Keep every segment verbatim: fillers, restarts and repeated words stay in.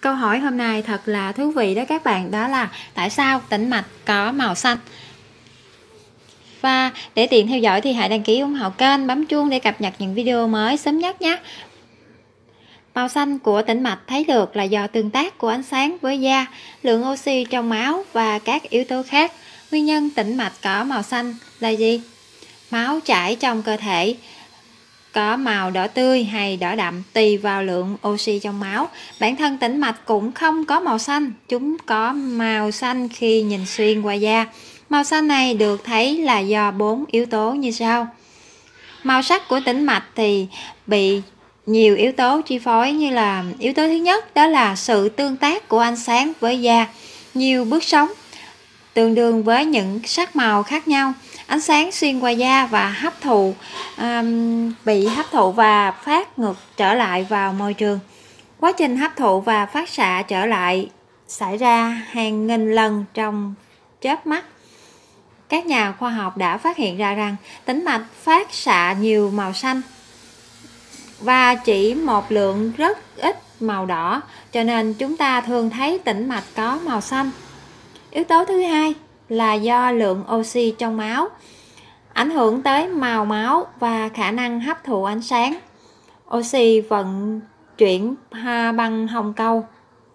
Câu hỏi hôm nay thật là thú vị đó các bạn, đó là tại sao tĩnh mạch có màu xanh? Và để tiện theo dõi thì hãy đăng ký ủng hộ kênh, bấm chuông để cập nhật những video mới sớm nhất nhé. Màu xanh của tĩnh mạch thấy được là do tương tác của ánh sáng với da, lượng oxy trong máu và các yếu tố khác. Nguyên nhân tĩnh mạch có màu xanh là gì? Máu chảy trong cơ thể có màu đỏ tươi hay đỏ đậm tùy vào lượng oxy trong máu. Bản thân tĩnh mạch cũng không có màu xanh, chúng có màu xanh khi nhìn xuyên qua da. Màu xanh này được thấy là do bốn yếu tố như sau. Màu sắc của tĩnh mạch thì bị nhiều yếu tố chi phối, như là yếu tố thứ nhất đó là sự tương tác của ánh sáng với da. Nhiều bước sóng tương đương với những sắc màu khác nhau. Ánh sáng xuyên qua da và hấp thụ um, bị hấp thụ và phát ngược trở lại vào môi trường. Quá trình hấp thụ và phát xạ trở lại xảy ra hàng nghìn lần trong chớp mắt. Các nhà khoa học đã phát hiện ra rằng tĩnh mạch phát xạ nhiều màu xanh và chỉ một lượng rất ít màu đỏ, cho nên chúng ta thường thấy tĩnh mạch có màu xanh. Yếu tố thứ hai là do lượng oxy trong máu ảnh hưởng tới màu máu và khả năng hấp thụ ánh sáng. Oxy vận chuyển bằng hồng cầu.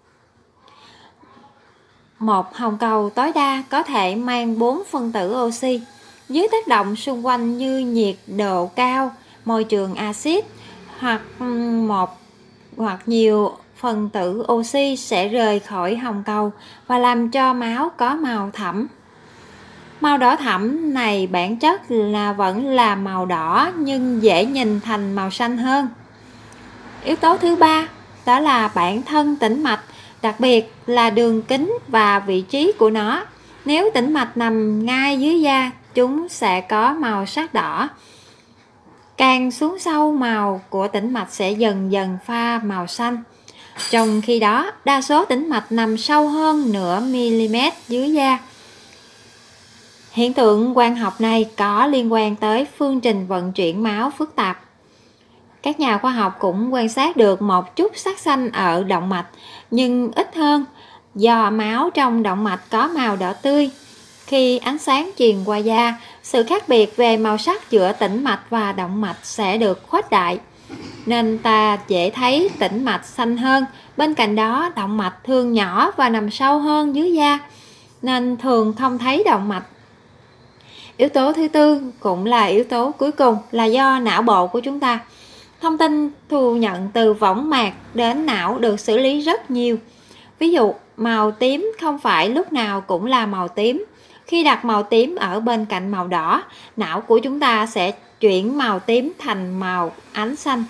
Một hồng cầu tối đa có thể mang bốn phân tử oxy. Dưới tác động xung quanh như nhiệt độ cao, môi trường axit hoặc một hoặc nhiều phân tử oxy sẽ rời khỏi hồng cầu và làm cho máu có màu thẫm. Màu đỏ thẫm này bản chất là vẫn là màu đỏ nhưng dễ nhìn thành màu xanh hơn. Yếu tố thứ ba đó là bản thân tĩnh mạch, đặc biệt là đường kính và vị trí của nó. Nếu tĩnh mạch nằm ngay dưới da, chúng sẽ có màu sắc đỏ. Càng xuống sâu, màu của tĩnh mạch sẽ dần dần pha màu xanh. Trong khi đó, đa số tĩnh mạch nằm sâu hơn nửa mm dưới da. Hiện tượng quang học này có liên quan tới phương trình vận chuyển máu phức tạp. Các nhà khoa học cũng quan sát được một chút sắc xanh ở động mạch, nhưng ít hơn do máu trong động mạch có màu đỏ tươi. Khi ánh sáng truyền qua da, sự khác biệt về màu sắc giữa tĩnh mạch và động mạch sẽ được khuếch đại, nên ta dễ thấy tĩnh mạch xanh hơn. Bên cạnh đó, động mạch thường nhỏ và nằm sâu hơn dưới da, nên thường không thấy động mạch. Yếu tố thứ tư cũng là yếu tố cuối cùng là do não bộ của chúng ta. Thông tin thu nhận từ võng mạc đến não được xử lý rất nhiều. Ví dụ, màu tím không phải lúc nào cũng là màu tím. Khi đặt màu tím ở bên cạnh màu đỏ, não của chúng ta sẽ chuyển màu tím thành màu ánh xanh.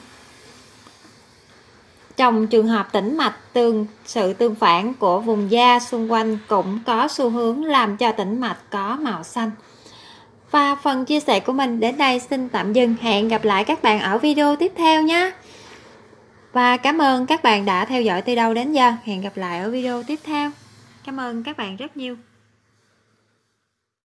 Trong trường hợp tĩnh mạch, tương sự tương phản của vùng da xung quanh cũng có xu hướng làm cho tĩnh mạch có màu xanh. Và phần chia sẻ của mình đến đây xin tạm dừng. Hẹn gặp lại các bạn ở video tiếp theo nhé. Và cảm ơn các bạn đã theo dõi từ đầu đến giờ. Hẹn gặp lại ở video tiếp theo. Cảm ơn các bạn rất nhiều.